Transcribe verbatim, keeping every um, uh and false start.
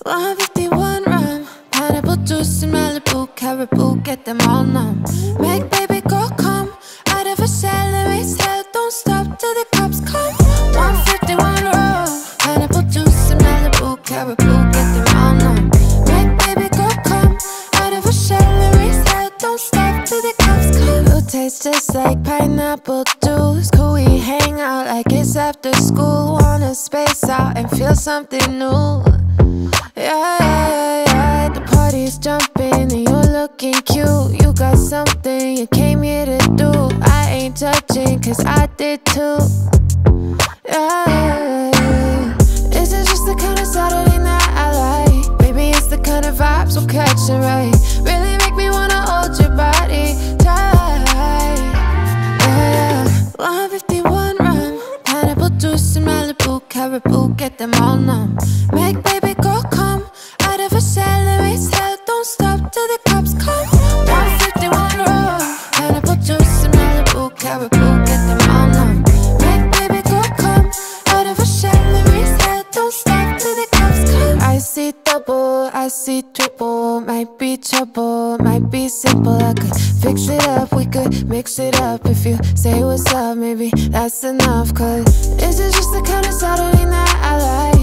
one fifty-one rum, pineapple juice in Malibu, Caribou, get them all numb. Make baby girl come out of a shell and raise hell, don't stop till the cops come. one fifty-one rum, pineapple juice in Malibu, Caribou, get them all numb. Make baby girl come out of a shell and raise hell, don't stop till the cops come. You taste just like pineapple juice. Could we hang out like it's after school? Wanna space out and feel something new. Yeah, yeah, yeah, the party's jumping and you're looking cute. You got something you came here to do. I ain't judging cause I did too. Yeah, this is just the kind of Saturday night I like. Baby, it's the kind of vibes we'll catch it right. Really make me wanna hold your body tight. Yeah, one fifty-one rum, pineapple juice in Malibu, Caribou, get them all numb. Make baby girl come out of a shell and raise hell, don't stop till the cops come. one fifty-one rum, pineapple juice in Malibu, Caribou, get them all numb. Make baby girl come out of a shell and raise hell, don't stop till the cops come. I see double, I see triple, might be trouble, might be simple. I could fix it up, we could mix it up. If you say what's up, maybe that's enough. Cause this is just the kind of Saturday night I like.